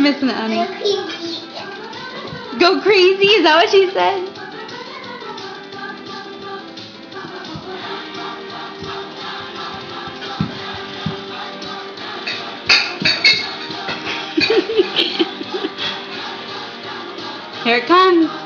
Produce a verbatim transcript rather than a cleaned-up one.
missing it, honey. Go crazy? Is that what she said? Here it comes.